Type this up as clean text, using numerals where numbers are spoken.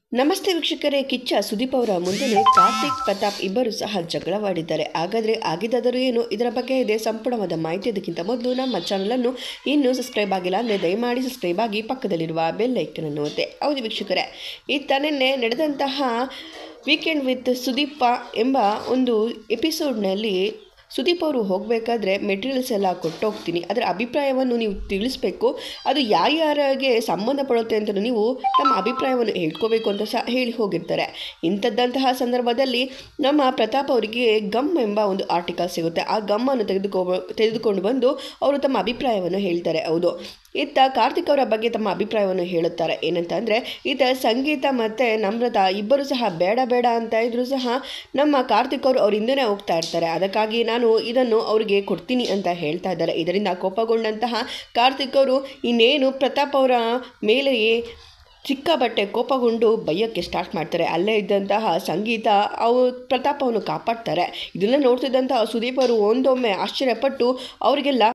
ನಮಸ್ತೆ ವೀಕ್ಷಕರೇ. ಕಿಚ್ಚ ಸುದೀಪ್ ಅವರ ಮುಂದೆ ಕಾರ್ತಿಕ್ ಪ್ರತಾಪ್ ಇಬ್ಬರು ಸಹ ಜಗಳವಾಡಿದ್ದಾರೆ. ಹಾಗಾದರೆ ಆಗಿದ್ದಾದರೂ ಏನು, ಇದರ ಬಗ್ಗೆ ಇದೆ ಸಂಪೂರ್ಣವಾದ ಮಾಹಿತಿ. ಅದಕ್ಕಿಂತ ಮೊದಲು ನಮ್ಮ ಚಾನಲನ್ನು ಇನ್ನೂ ಸಬ್ಸ್ಕ್ರೈಬ್ ಆಗಿಲ್ಲ ಅಂದರೆ ದಯಮಾಡಿ ಸಬ್ಸ್ಕ್ರೈಬ್ ಆಗಿ ಪಕ್ಕದಲ್ಲಿರುವ ಬೆಲ್ ಐಕನ್ ಅನ್ನು ಒತ್ತಿ. ಹೌದು ವೀಕ್ಷಕರೇ, ಈ ನಿನ್ನೆ ನಡೆದಂತಹ ವೀಕೆಂಡ್ ವಿತ್ ಸುದೀಪ ಎಂಬ ಒಂದು ಎಪಿಸೋಡ್ನಲ್ಲಿ ಸುದೀಪ್ ಅವರು ಹೋಗಬೇಕಾದ್ರೆ ಮೆಟೀರಿಯಲ್ಸ್ ಎಲ್ಲ ಕೊಟ್ಟೋಗ್ತೀನಿ, ಅದರ ಅಭಿಪ್ರಾಯವನ್ನು ನೀವು ತಿಳಿಸ್ಬೇಕು, ಅದು ಯಾರ್ಯಾರಿಗೆ ಸಂಬಂಧಪಡುತ್ತೆ ಅಂತ ನೀವು ತಮ್ಮ ಅಭಿಪ್ರಾಯವನ್ನು ಹೇಳ್ಕೋಬೇಕು ಅಂತ ಸಹ ಹೇಳಿ ಹೋಗಿರ್ತಾರೆ. ಇಂಥದ್ದಂತಹ ಸಂದರ್ಭದಲ್ಲಿ ನಮ್ಮ ಪ್ರತಾಪ್ ಅವರಿಗೆ ಗಮ್ ಎಂಬ ಒಂದು ಆರ್ಟಿಕಲ್ ಸಿಗುತ್ತೆ. ಆ ಗಮ್ಮನ್ನು ತೆಗೆದುಕೊಂಡು ಬಂದು ಅವರು ತಮ್ಮ ಅಭಿಪ್ರಾಯವನ್ನು ಹೇಳ್ತಾರೆ. ಹೌದು, ಇತ್ತ ಕಾರ್ತಿಕ್ ಅವರ ಬಗ್ಗೆ ತಮ್ಮ ಅಭಿಪ್ರಾಯವನ್ನು ಹೇಳುತ್ತಾರೆ. ಏನಂತ ಅಂದರೆ, ಈತ ಸಂಗೀತ ಮತ್ತು ನಮ್ರತಾ ಇಬ್ಬರು ಸಹ ಬೇಡ ಬೇಡ ಅಂತ ಇದ್ರೂ ಸಹ ನಮ್ಮ ಕಾರ್ತಿಕ್ ಅವರು ಅವ್ರ ಹಿಂದೆನೇ ಹೋಗ್ತಾ ಇರ್ತಾರೆ. ಅದಕ್ಕಾಗಿ ನಾನು ಇದನ್ನು ಅವರಿಗೆ ಕೊಡ್ತೀನಿ ಅಂತ ಹೇಳ್ತಾ ಇದ್ದಾರೆ. ಇದರಿಂದ ಕೋಪಗೊಂಡಂತಹ ಕಾರ್ತಿಕ್ ಅವರು ಇನ್ನೇನು ಪ್ರತಾಪ್ ಅವರ ಮೇಲೆಯೇ ಸಿಕ್ಕಾಬಟ್ಟೆ ಕೋಪಗೊಂಡು ಬೈಯೋಕ್ಕೆ ಸ್ಟಾರ್ಟ್ ಮಾಡ್ತಾರೆ. ಅಲ್ಲೇ ಇದ್ದಂತಹ ಸಂಗೀತ ಪ್ರತಾಪ್ ಅವನು ಕಾಪಾಡ್ತಾರೆ. ಇದನ್ನು ನೋಡ್ತಿದ್ದಂತಹ ಸುದೀಪ್ ಅವರು ಒಂದೊಮ್ಮೆ ಆಶ್ಚರ್ಯಪಟ್ಟು ಅವರಿಗೆಲ್ಲ